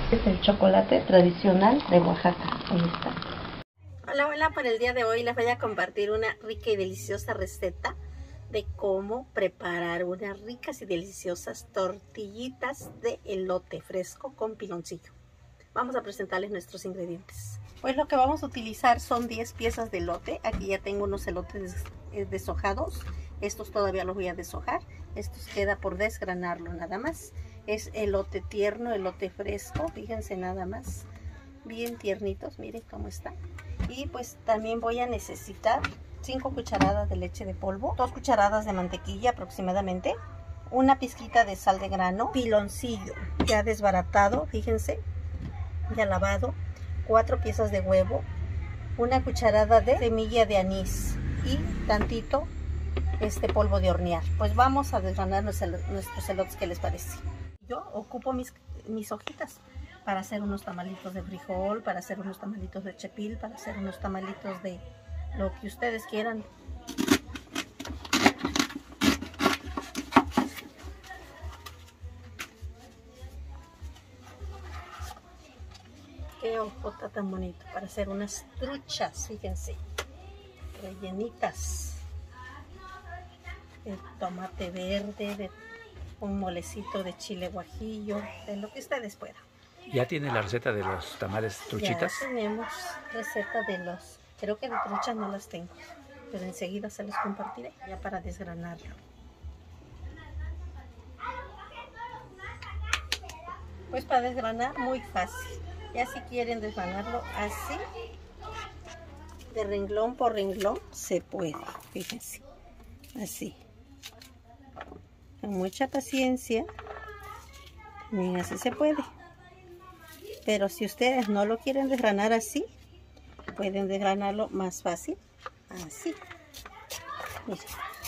Es el chocolate tradicional de Oaxaca. Ahí está. Hola, hola, por el día de hoy les voy a compartir una rica y deliciosa receta de cómo preparar unas ricas y deliciosas tortillitas de elote fresco con piloncillo. Vamos a presentarles nuestros ingredientes. Pues lo que vamos a utilizar son 10 piezas de elote. Aquí ya tengo unos elotes deshojados. Estos todavía los voy a deshojar. Estos queda por desgranarlo nada más. Es elote tierno, elote fresco. Fíjense nada más. Bien tiernitos, miren cómo están. Y pues también voy a necesitar 5 cucharadas de leche de polvo, 2 cucharadas de mantequilla aproximadamente, una pizquita de sal de grano, piloncillo ya desbaratado, fíjense, ya lavado, 4 piezas de huevo, una cucharada de semilla de anís y tantito polvo de hornear. Pues vamos a desgranar nuestros elotes, ¿qué les parece? Yo ocupo mis hojitas para hacer unos tamalitos de frijol, para hacer unos tamalitos de chepil, para hacer unos tamalitos de lo que ustedes quieran. Qué hojota tan bonito para hacer unas truchas, fíjense, rellenitas de tomate verde, de un molecito de chile guajillo, de lo que ustedes puedan. ¿Ya tiene la receta de los tamales truchitas? Ya tenemos receta de los, creo que de truchas no las tengo, pero enseguida se los compartiré ya para desgranarlo. Pues para desgranar muy fácil, ya si quieren desgranarlo así, de renglón por renglón, se puede, fíjense, así, con mucha paciencia, bien, así se puede. Pero si ustedes no lo quieren desgranar así, pueden desgranarlo más fácil, así. Miren.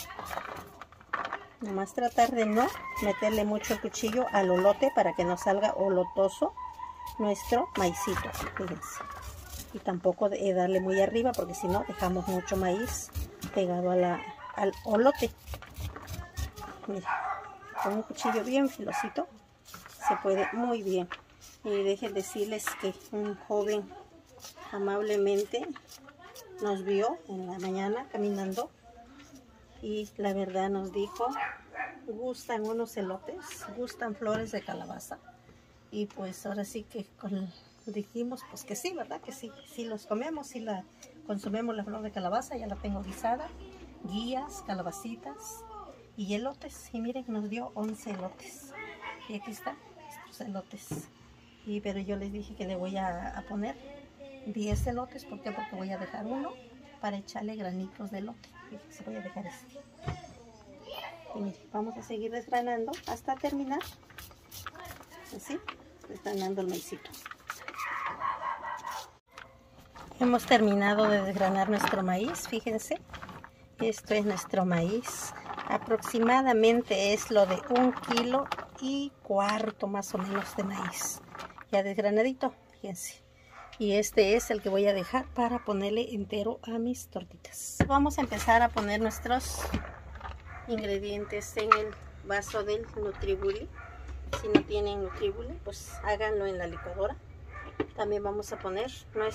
Nomás tratar de no meterle mucho el cuchillo al olote para que no salga olotoso nuestro maicito, fíjense. Y tampoco de darle muy arriba porque si no dejamos mucho maíz pegado al olote. Miren, con un cuchillo bien filosito se puede muy bien. Y dejen decirles que un joven amablemente nos vio en la mañana caminando y la verdad nos dijo, gustan unos elotes, gustan flores de calabaza, y pues ahora sí que dijimos pues que sí, ¿verdad? Que sí, sí los comemos, sí consumimos la flor de calabaza, ya la tengo guisada, guías, calabacitas y elotes, y miren, nos dio 11 elotes y aquí están estos elotes. Pero yo les dije que le voy a poner 10 elotes. ¿Por qué? Porque voy a dejar uno para echarle granitos de elote. Fíjense, voy a dejar este. Y miren, vamos a seguir desgranando hasta terminar. Así, desgranando el maicito. Hemos terminado de desgranar nuestro maíz, fíjense. Esto es nuestro maíz. Aproximadamente es lo de 1,4 kilos más o menos de maíz. Ya desgranadito, fíjense. Y este es el que voy a dejar para ponerle entero a mis tortitas. Vamos a empezar a poner nuestros ingredientes en el vaso del Nutribully. Si no tienen Nutribully, pues háganlo en la licuadora. También vamos a poner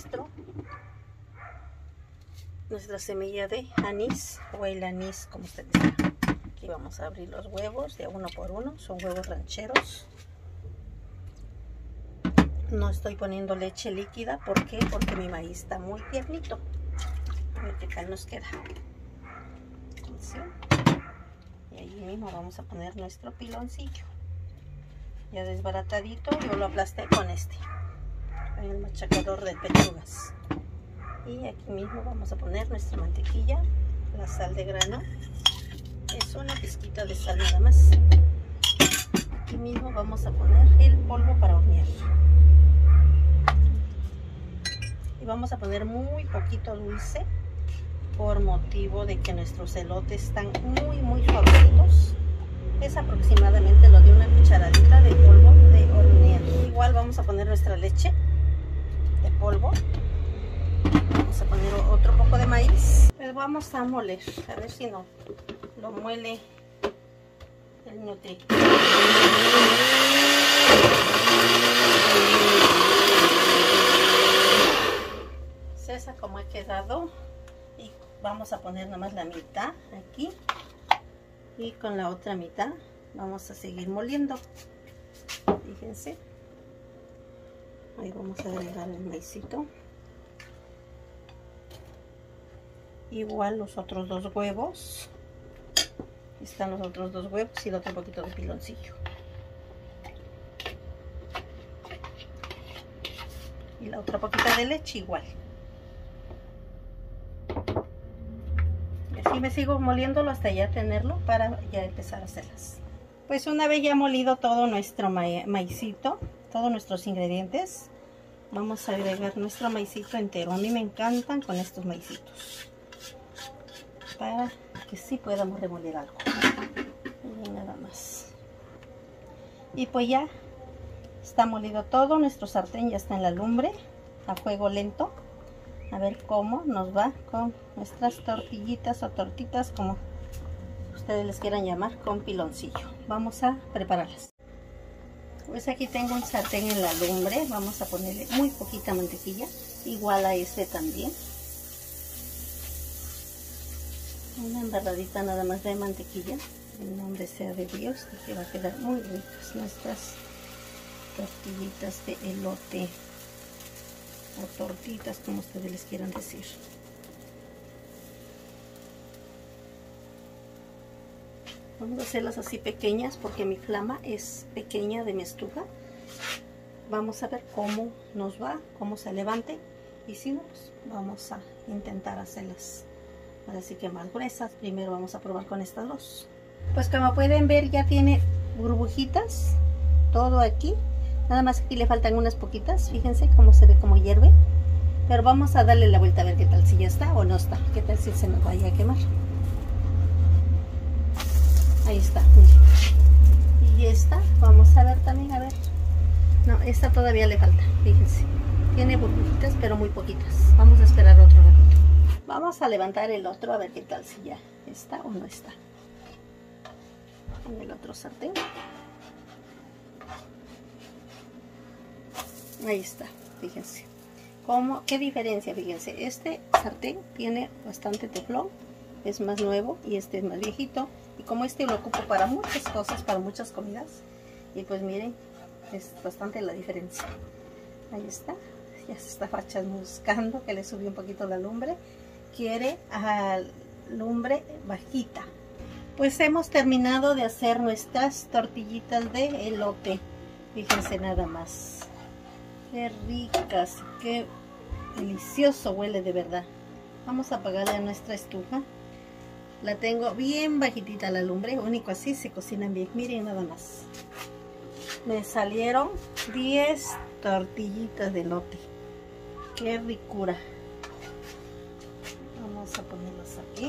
nuestra semilla de anís o el anís, como ustedes digan. Aquí vamos a abrir los huevos de uno por uno, son huevos rancheros. No estoy poniendo leche líquida, ¿por qué? Porque mi maíz está muy tiernito. A ver qué tal nos queda. ¿Sí? Y ahí mismo vamos a poner nuestro piloncillo. Ya desbaratadito, yo lo aplasté con el machacador de pechugas. Y aquí mismo vamos a poner nuestra mantequilla, la sal de grano. Es una pizquita de sal nada más. Aquí mismo vamos a poner el polvo para hornear. Y vamos a poner muy poquito dulce por motivo de que nuestros elotes están muy suavecitos. Es aproximadamente lo de una cucharadita de polvo de hornear. Igual vamos a poner nuestra leche de polvo. Vamos a poner otro poco de maíz. Pues vamos a moler, a ver si no lo muele el Nutri. quedado. Y vamos a poner nomás la mitad aquí. Y con la otra mitad vamos a seguir moliendo. Fíjense. Ahí vamos a agregar el maicito. Igual los otros 2 huevos. Están los otros 2 huevos y el otro poquito de piloncillo. Y la otra poquita de leche igual. Y así me sigo moliéndolo hasta ya tenerlo para ya empezar a hacerlas. Pues una vez ya molido todo nuestro maicito, todos nuestros ingredientes, vamos a agregar nuestro maicito entero. A mí me encantan con estos maicitos, para que sí podamos remoler algo. Y nada más. Y pues ya está molido todo, nuestro sartén ya está en la lumbre, a fuego lento. A ver cómo nos va con nuestras tortillitas o tortitas, como ustedes les quieran llamar, con piloncillo. Vamos a prepararlas. Pues aquí tengo un sartén en la lumbre, vamos a ponerle muy poquita mantequilla, igual a este también. Una embarradita nada más de mantequilla, en nombre sea de Dios, que va a quedar muy ricas nuestras tortillitas de elote o tortitas, como ustedes les quieran decir. Vamos a hacerlas así pequeñas porque mi flama es pequeña de mi estufa. Vamos a ver cómo nos va, cómo se levante, y si no, pues vamos a intentar hacerlas así que más gruesas. Primero vamos a probar con estas 2. Pues como pueden ver ya tiene burbujitas todo aquí. Nada más aquí le faltan unas poquitas. Fíjense cómo se ve, como hierve. Pero vamos a darle la vuelta a ver qué tal, si ya está o no está. Qué tal si se nos vaya a quemar. Ahí está, miren. Y esta, vamos a ver también, a ver. No, esta todavía le falta, fíjense. Tiene burbujitas, pero muy poquitas. Vamos a esperar otro ratito. Vamos a levantar el otro a ver qué tal, si ya está o no está. En el otro sartén. Ahí está, fíjense. ¿Qué diferencia? Fíjense, este sartén tiene bastante teflón, es más nuevo, y este es más viejito. Y como este lo ocupo para muchas cosas, para muchas comidas. Y pues miren, es bastante la diferencia. Ahí está, ya se está chamuscando, que le subí un poquito la lumbre. Quiere a lumbre bajita. Pues hemos terminado de hacer nuestras tortillitas de elote. Fíjense nada más. Qué ricas, qué delicioso huele de verdad. Vamos a apagarle a nuestra estufa. La tengo bien bajitita la lumbre, único así se cocinan bien. Miren nada más. Me salieron 10 tortillitas de elote. Qué ricura. Vamos a ponerlas aquí.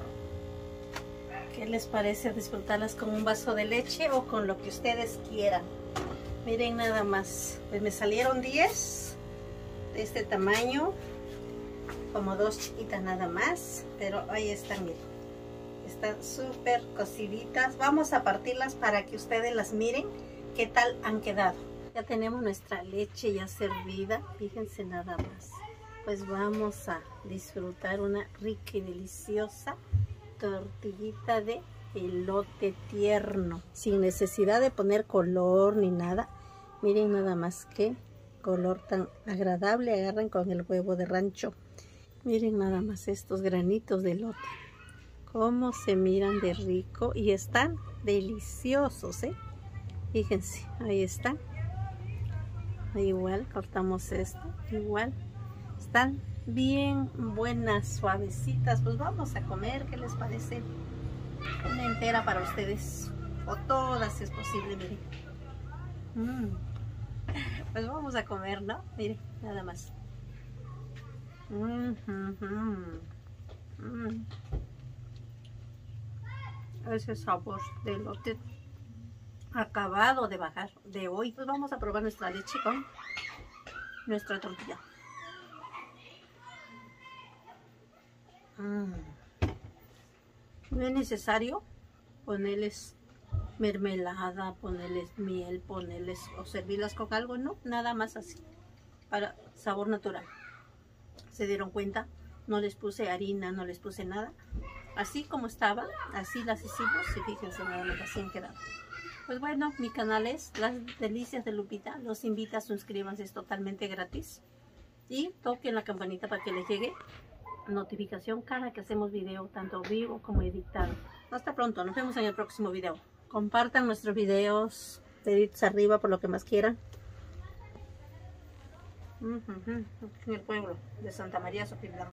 ¿Qué les parece disfrutarlas con un vaso de leche o con lo que ustedes quieran? Miren nada más. Pues me salieron 10 de este tamaño. Como 2 chiquitas nada más. Pero ahí están, miren. Están súper cociditas. Vamos a partirlas para que ustedes las miren qué tal han quedado. Ya tenemos nuestra leche ya servida. Fíjense nada más. Pues vamos a disfrutar una rica y deliciosa tortillita de elote tierno, sin necesidad de poner color ni nada. Miren nada más qué color tan agradable agarran con el huevo de rancho. Miren nada más estos granitos de elote, cómo se miran de rico y están deliciosos, ¿eh? Fíjense, ahí está. Igual cortamos esto, igual están bien buenas, suavecitas. Pues vamos a comer, ¿qué les parece? Una entera para ustedes, o todas si es posible, miren. Pues vamos a comer, ¿no? Miren, nada más. Ese sabor de elote acabado de bajar de hoy. Pues vamos a probar nuestra leche con nuestra tortilla. No es necesario ponerles mermelada, ponerles miel, ponerles o servirlas con algo, no, nada más así, para sabor natural. ¿Se dieron cuenta? No les puse harina, no les puse nada. Así como estaba, así las hicimos y fíjense nada más así han quedado. Pues bueno, mi canal es Las Delicias de Lupita. Los invito a suscríbanse, es totalmente gratis. Y toquen la campanita para que les llegue notificación cada que hacemos video, tanto vivo como editado. Hasta pronto, nos vemos en el próximo video. Compartan nuestros videos, deditos arriba por lo que más quieran. En el pueblo de Santa María Sopiblanca.